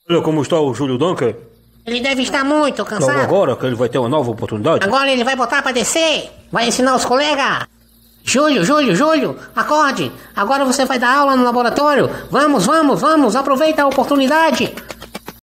Olha como está o Júlio Dunker. Ele deve estar muito Logo cansado. agora que ele vai ter uma nova oportunidade. Agora ele vai botar pra descer. Vai ensinar os colegas. Júlio, acorde. Agora você vai dar aula no laboratório. Vamos, aproveita a oportunidade.